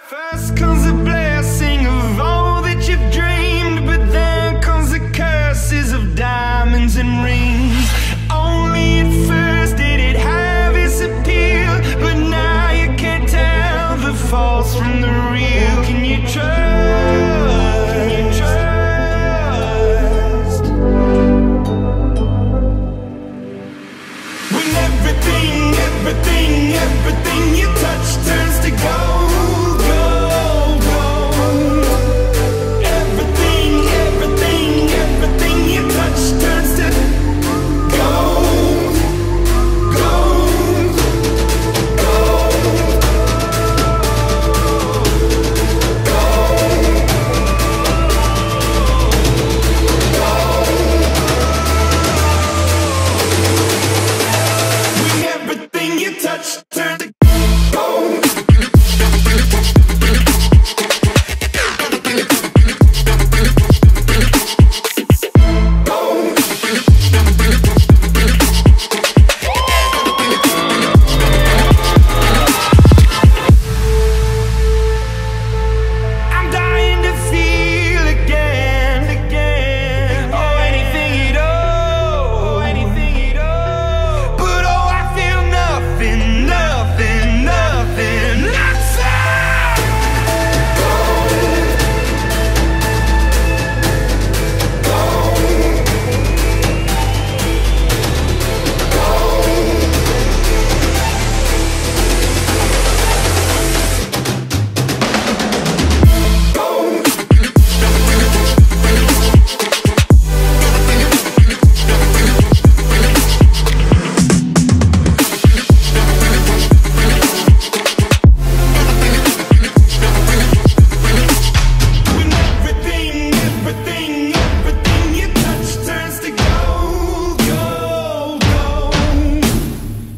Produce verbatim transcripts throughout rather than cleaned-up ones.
First comes the blessing of all that you've dreamed, but then comes the curses of diamonds and rings. Only at first did it have its appeal, but now you can't tell the false from the real. Can you trust? Can you trust? When everything, everything, everything you touch turns to gold.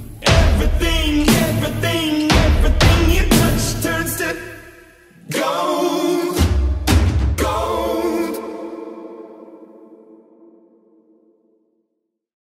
Go!